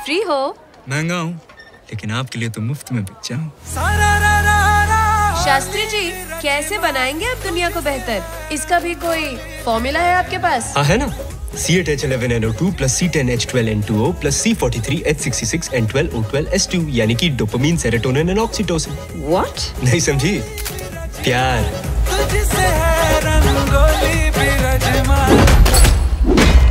Free हो। महंगा हूँ लेकिन आपके लिए तो मुफ्त में बिक जाऊं। शास्त्री जी, कैसे बनाएंगे आप दुनिया को बेहतर? इसका भी कोई फॉर्मूला है आपके पास? हाँ है ना, C8H11NO2 plus C10H12N2O plus C43H66N12O12S2 यानी कि डोपामीन, सेरोटोनिन और ऑक्सीटोसिन। What? नहीं समझी? प्यार। तुझसे है रंगोली बिरजमान।